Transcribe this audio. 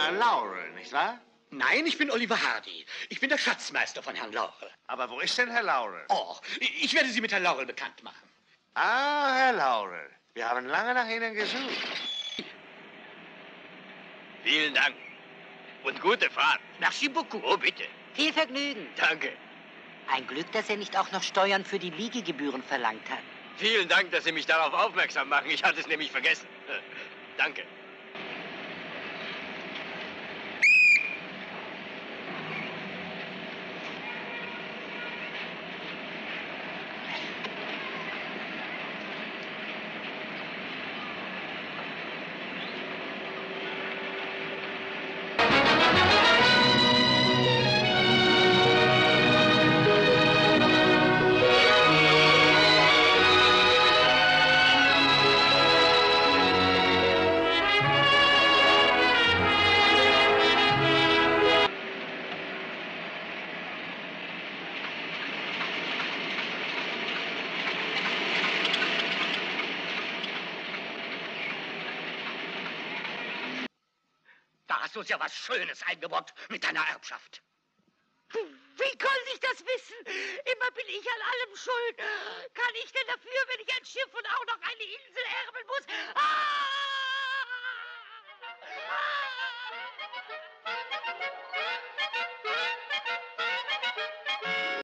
Herrn Laurel, nicht wahr? Nein, ich bin Oliver Hardy. Ich bin der Schatzmeister von Herrn Laurel. Aber wo ist denn Herr Laurel? Oh, ich werde Sie mit Herrn Laurel bekannt machen. Ah, Herr Laurel. Wir haben lange nach Ihnen gesucht. Vielen Dank. Und gute Fahrt. Merci beaucoup. Oh, bitte. Viel Vergnügen. Danke. Ein Glück, dass er nicht auch noch Steuern für die Liegegebühren verlangt hat. Vielen Dank, dass Sie mich darauf aufmerksam machen. Ich hatte es nämlich vergessen. Danke. Da hast du uns ja was Schönes eingebrockt mit deiner Erbschaft. Wie konnte ich das wissen? Immer bin ich an allem schuld. Kann ich denn dafür, wenn ich ein Schiff und auch noch eine Insel erben muss?